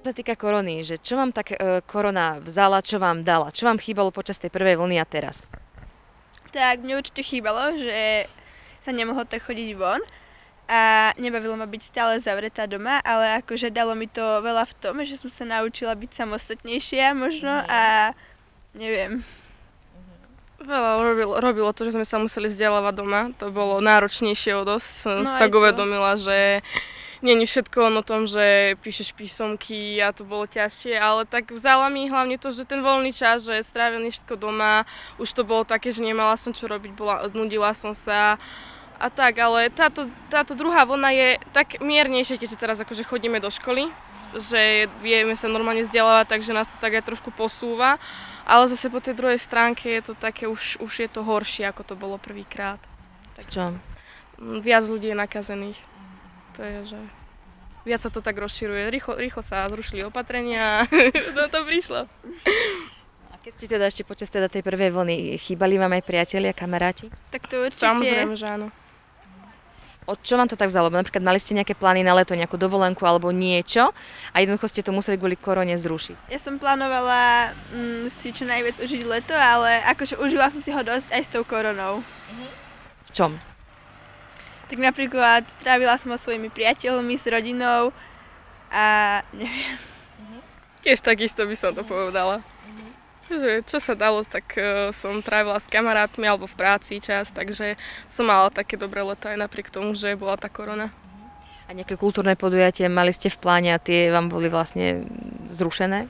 Čo sa týka korony, že čo vám tak korona vzala, čo vám dala? Čo vám chýbalo počas tej prvej vlny a teraz? Tak mne určite chýbalo, že sa nemohlo tak chodiť von a nebavilo ma byť stále zavretá doma, ale akože dalo mi to veľa v tom, že som sa naučila byť samostatnejšia možno a neviem. Veľa robilo to, že sme sa museli vzdelávať doma. To bolo náročnejšie o dosť. Som No si tak aj to. uvedomila, že nie je všetko len o tom, že píšeš písomky a to bolo ťažšie, ale tak vzala mi hlavne to, že ten voľný čas, že strávený všetko doma, už to bolo také, že nemala som čo robiť, nudila som sa a tak, ale táto druhá vlna je tak miernejšia, keďže teraz akože chodíme do školy, že vieme sa normálne vzdelávať, takže nás to tak aj trošku posúva, ale zase po tej druhej stránke je to také, už je to horšie, ako to bolo prvýkrát. V čom? Viac ľudí je nakazených. To je, že viac sa to tak rozširuje. Rýchlo sa zrušili opatrenia, no to prišlo. A keď ste teda ešte počas teda tej prvej vlny, chýbali vám aj priatelia, kamaráti? Tak to určite. Samozrejme, že áno. Od čo vám to tak vzalo? Napríklad mali ste nejaké plány na leto, nejakú dovolenku alebo niečo a jednoducho ste to museli kvôli korone zrušiť. Ja som plánovala si čo najviac užiť leto, ale akože užila som si ho dosť aj s tou koronou. V čom? Tak napríklad trávila som ho svojimi priateľmi, s rodinou a neviem. Tiež takisto by som to povedala. Že čo sa dalo, tak som trávila s kamarátmi alebo v práci čas, takže som mala také dobré leto aj napriek tomu, že bola tá korona. A nejaké kultúrne podujatie mali ste v pláne a tie vám boli vlastne zrušené?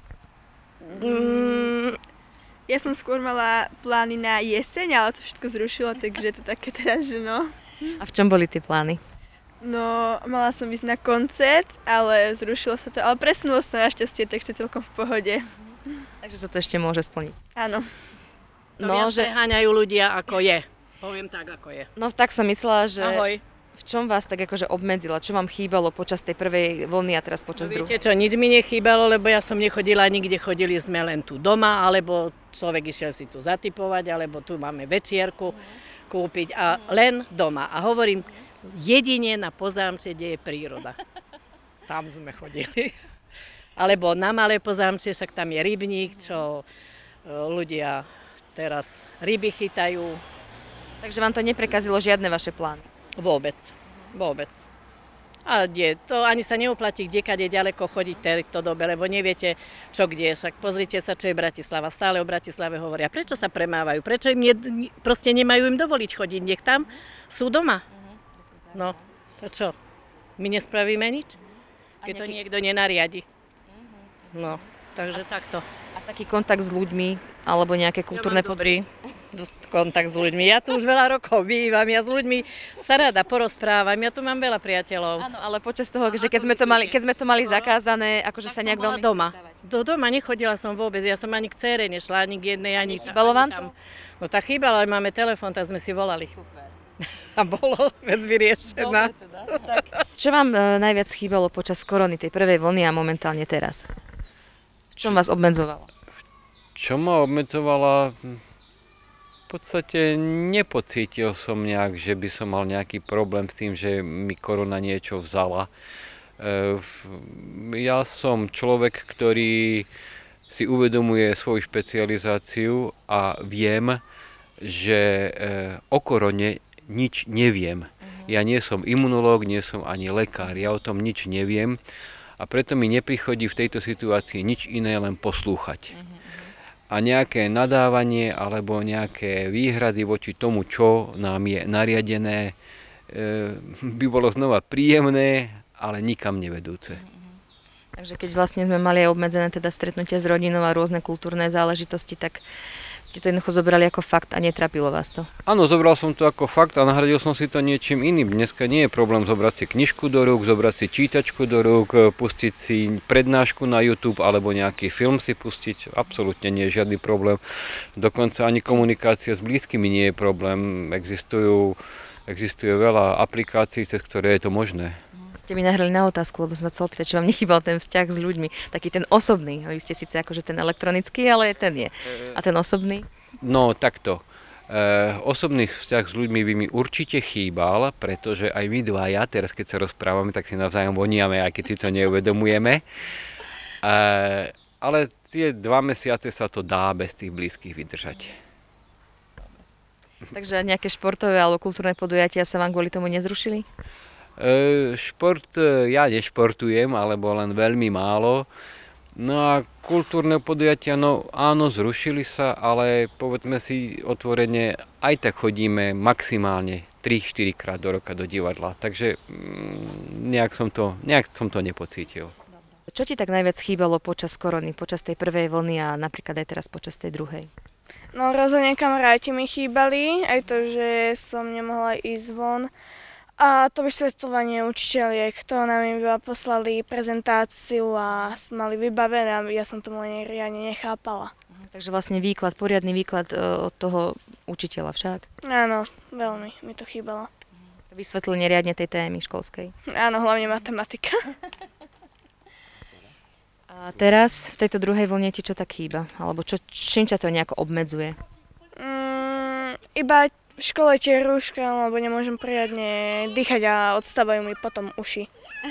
Ja som skôr mala plány na jeseň, ale to všetko zrušilo, takže je to také teraz, že no. A v čom boli tie plány? No, mala som ísť na koncert, ale zrušilo sa to, ale presunulo sa našťastie, takže celkom v pohode. Takže sa to ešte môže splniť. Áno. No, viac preháňajú ľudia, ako je. Poviem tak, ako je. No tak som myslela, že Ahoj. v čom vás tak akože obmedzila? Čo vám chýbalo počas tej prvej vlny a teraz počas Viete druhej? čo, nič mi nechýbalo, lebo ja som nechodila nikde, chodili sme len tu doma, alebo človek išiel si tu zatipovať, alebo tu máme večierku kúpiť a len doma. A hovorím, jedine na Pozámče, kde je príroda. Tam sme chodili. Alebo na Malé Pozámče, však tam je rybník, čo ľudia teraz ryby chytajú. Takže vám to neprekazilo žiadne vaše plány? Vôbec. A to ani sa neoplatí kdekade ďaleko chodiť v tejto dobe, lebo neviete, čo kde. Však pozrite sa, čo je Bratislava. Stále o Bratislave hovoria. Prečo sa premávajú? Prečo proste nemajú im dovoliť chodiť? Nech tam sú doma. No, to čo? My nespravíme nič? Keď to niekto nenariadi. No, takže takto. A taký kontakt s ľuďmi alebo nejaké kultúrne dobrý kontakt s ľuďmi. Ja tu už veľa rokov bývam, ja s ľuďmi sa rada porozprávam, ja tu mám veľa priateľov. Áno, ale počas toho, že keď sme to mali zakázané, akože sa nejak veľmi doma. Do doma nechodila som vôbec, ja som ani k dcére nešla, ani k jednej, ani Chýbalo vám tam. No tak chýbalo, ale máme telefón, tak sme si volali. Super. A bolo vec vyriešená. Čo vám najviac chýbalo počas korony, tej prvej vlny a momentálne teraz? V čom vás obmedzovalo? Čo ma obmedzovala? V podstate nepocítil som nejak, že by som mal nejaký problém s tým, že mi korona niečo vzala. Ja som človek, ktorý si uvedomuje svoju špecializáciu a viem, že o korone nič neviem. Ja nie som imunológ, nie som ani lekár, ja o tom nič neviem a preto mi neprichodí v tejto situácii nič iné, len poslúchať. A nejaké nadávanie alebo nejaké výhrady voči tomu, čo nám je nariadené, by bolo znova príjemné, ale nikam nevedúce. Takže keď vlastne sme mali aj obmedzené teda stretnutia s rodinou a rôzne kultúrne záležitosti, tak ste to jednoducho zobrali ako fakt a netrapilo vás to? Áno, zobral som to ako fakt a nahradil som si to niečím iným. Dneska nie je problém zobrať si knižku do rúk, zobrať si čítačku do rúk, pustiť si prednášku na YouTube alebo nejaký film si pustiť. Absolútne nie je žiadny problém. Dokonca ani komunikácia s blízkymi nie je problém. Existuje veľa aplikácií, cez ktoré je to možné. Ste mi nahrali na otázku, lebo som sa chcela pýtať, či vám nechýbal ten vzťah s ľuďmi, taký ten osobný. Vy ste síce akože ten elektronický, ale ten je. A ten osobný? No takto. Osobný vzťah s ľuďmi by mi určite chýbal, pretože aj my dvaja, teraz keď sa rozprávame, tak si navzájom voniame, aj keď si to neuvedomujeme. Ale tie 2 mesiace sa to dá bez tých blízkych vydržať. Takže nejaké športové alebo kultúrne podujatia sa vám kvôli tomu nezrušili? Šport ja nešportujem, alebo len veľmi málo. No a kultúrne podujatia, no áno, zrušili sa, ale povedzme si otvorene, aj tak chodíme maximálne 3-4 krát do roka do divadla, takže nejak som to nepocítil. Čo ti tak najviac chýbalo počas korony, počas tej prvej vlny a napríklad aj teraz počas tej druhej? No rozhodne kamaráti mi chýbali, aj to, že som nemohla ísť von. A to vysvetľovanie učiteľiek, to nám iba poslali prezentáciu a mali vybavené a ja som tomu riadne nechápala. Takže vlastne poriadny výklad od toho učiteľa však. Áno, veľmi mi to chýbalo. Vysvetlenie riadne tej témy školskej. Áno, hlavne matematika. A teraz v tejto druhej vlne ti čo tak chýba? Alebo čím ťa to nejako obmedzuje? Iba v škole tie rúška, lebo nemôžem poriadne dýchať a odstávajú mi potom uši.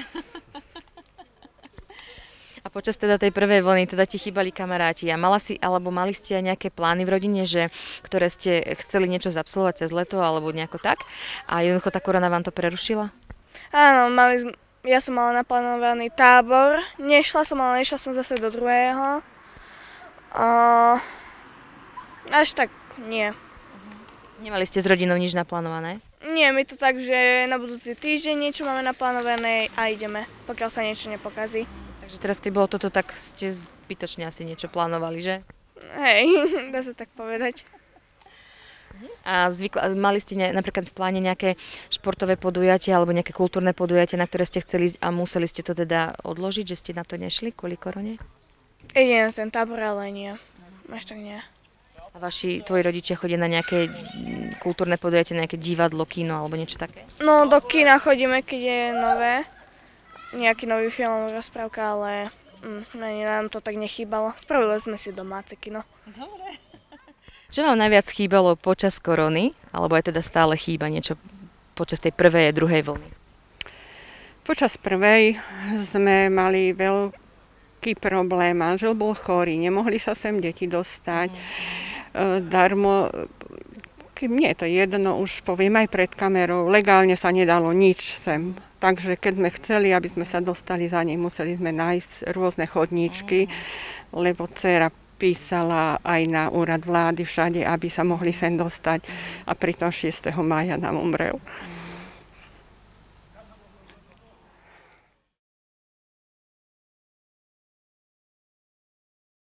A počas teda tej prvej vlny teda ti chýbali kamaráti a mali ste aj nejaké plány v rodine, ktoré ste chceli niečo zabsolvovať cez leto alebo nejako tak a jednoducho tá korona vám to prerušila? Áno, ja som mala naplánovaný tábor, nešla som zase do druhého. Až tak nie. Nemali ste s rodinou nič naplánované? Nie, my to tak, že na budúci týždeň niečo máme naplánované a ideme, pokiaľ sa niečo nepokazí. Takže teraz, keď bolo toto, tak ste zbytočne asi niečo plánovali, že? Hej, dá sa tak povedať. A mali ste napríklad v pláne nejaké športové podujatia alebo nejaké kultúrne podujatia, na ktoré ste chceli ísť a museli ste to teda odložiť, že ste na to nešli kvôli korone? Ide na ten tábor, ale nie. Až tak nie. A tvoji rodičia chodia na nejaké kultúrne podujatie, nejaké divadlo, kino alebo niečo také? No do kina chodíme, keď je nové. Nejaký nový film, rozprávka, ale nám to tak nechýbalo. Spravili sme si domáce kino. Dobre. Čo vám najviac chýbalo počas korony, alebo aj teda stále chýba niečo počas tej prvej a druhej vlny? Počas prvej sme mali veľký problém. Manžel bol chorý, nemohli sa sem deti dostať. Darmo, mne je to jedno, už poviem aj pred kamerou, legálne sa nedalo nič sem. Takže keď sme chceli, aby sme sa dostali za nej, museli sme nájsť rôzne chodníčky, lebo dcéra písala aj na úrad vlády všade, aby sa mohli sem dostať a pritom 6. mája nám umrel.